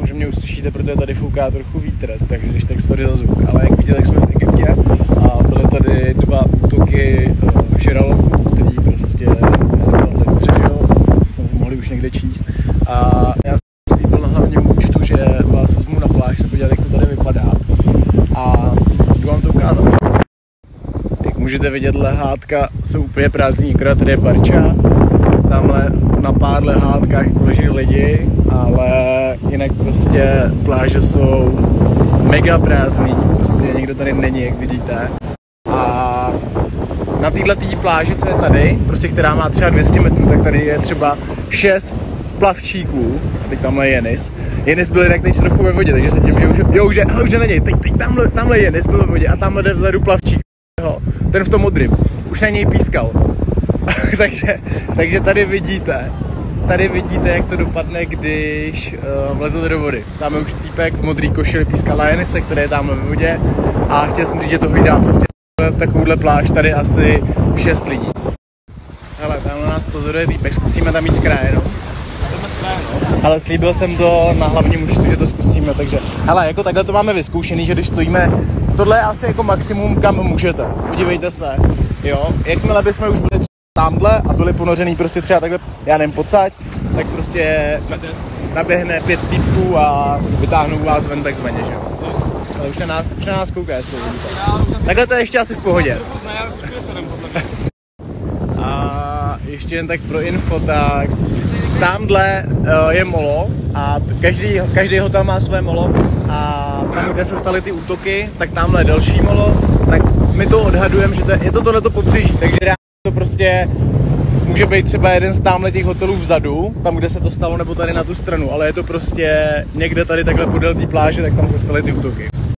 že mě uslyšíte, protože tady fouká trochu vítr, takže když tak sorry za zvuk. Ale jak vidíte, tak jsme v Egyptě a byly tady 2 útoky žraloků, který prostě dopadli přežil, to jsme mohli už někde číst. A já jsem slíbil na hlavním účtu, že vás vezmu na pláž se podívat, jak to tady vypadá. A jdu vám to ukázat. Jak můžete vidět, lehátka jsou úplně prázdní, akorát tady je barča. Tamhle na pár lehátkách leží lidi, ale jinak prostě pláže jsou mega prázdný, prostě nikdo tady není, jak vidíte. A na této pláži, co je tady, prostě která má třeba 200 metrů, tak tady je třeba 6 plavčíků. A teď tamhle je Jenis. Jenis byl jinak teď trochu ve vodě, takže se tím, že už na něj, teď tamhle Jenis byl ve vodě a tamhle jde vzadu plavčík. Ten v tom modrým, už na něj pískal. takže tady vidíte, jak to dopadne, když vlezete do vody. Tam je už týpek v modrý košili pískal na Jenise, který je tam ve vodě a chtěl jsem říct, že to hlídá prostě takovouhle pláž tady asi 6 lidí. Hele, tam nás pozoruje týpek, zkusíme tam jít z kraje, no. Ale slíbil jsem to na hlavním účtu, že to zkusíme, takže hele, jako takhle to máme vyzkoušený, že když stojíme, tohle je asi jako maximum, kam můžete. Podívejte se, jo, jakmile bychom už byli tamhle a byli ponořený prostě třeba takhle, já nevím, pocať, tak prostě naběhne 5 týpků a vytáhnou vás ven takzvaně, že jo. Ale už na nás kouká, jestli vidíte. Takhle to je ještě asi v pohodě. A ještě jen tak pro info, tak tamhle je molo a každý hotel má své molo a tam, kde se staly ty útoky, tak tamhle je další molo, tak my to odhadujeme, že je to tohleto pobřeží, takže to prostě může být třeba jeden z tamhle těch hotelů vzadu, tam, kde se to stalo, nebo tady na tu stranu, ale je to prostě někde tady takhle podél té pláže, tak tam se staly ty útoky.